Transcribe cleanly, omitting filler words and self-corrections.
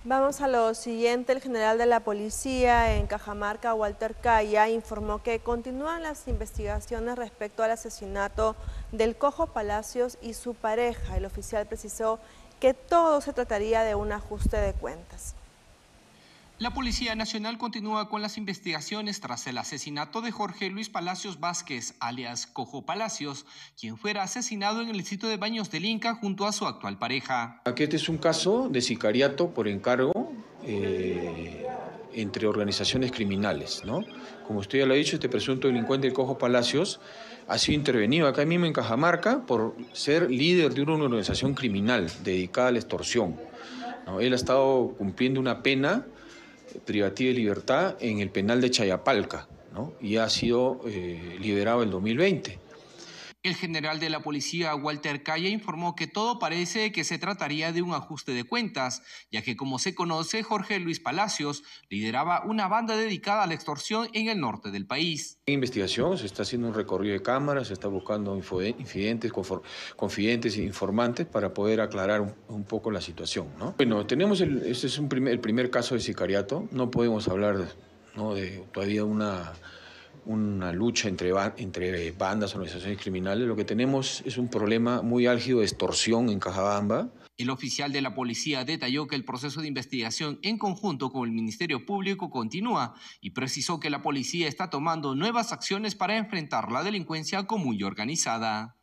Vamos a lo siguiente. El general de la policía en Cajamarca, Walter Caya, informó que continúan las investigaciones respecto al asesinato del Cojo Palacios y su pareja. El oficial precisó que todo se trataría de un ajuste de cuentas. La Policía Nacional continúa con las investigaciones tras el asesinato de Jorge Luis Palacios Vázquez, alias Cojo Palacios, quien fuera asesinado en el distrito de Baños del Inca junto a su actual pareja. Aquí este es un caso de sicariato por encargo entre organizaciones criminales, ¿no? Como usted ya lo ha dicho, este presunto delincuente del Cojo Palacios ha sido intervenido acá mismo en Cajamarca por ser líder de una organización criminal dedicada a la extorsión, ¿no? Él ha estado cumpliendo una pena privativa de libertad en el penal de Chayapalca, ¿no? Y ha sido liberado en 2020. El general de la policía, Walter Caya, informó que todo parece que se trataría de un ajuste de cuentas, ya que, como se conoce, Jorge Luis Palacios lideraba una banda dedicada a la extorsión en el norte del país. En investigación se está haciendo un recorrido de cámaras, se está buscando infidentes, confidentes e informantes para poder aclarar un poco la situación, ¿no? Bueno, tenemos este es el primer caso de sicariato. No podemos hablar, ¿no?, de todavía una lucha entre bandas, organizaciones criminales. Lo que tenemos es un problema muy álgido de extorsión en Cajabamba. El oficial de la policía detalló que el proceso de investigación en conjunto con el Ministerio Público continúa y precisó que la policía está tomando nuevas acciones para enfrentar la delincuencia común y organizada.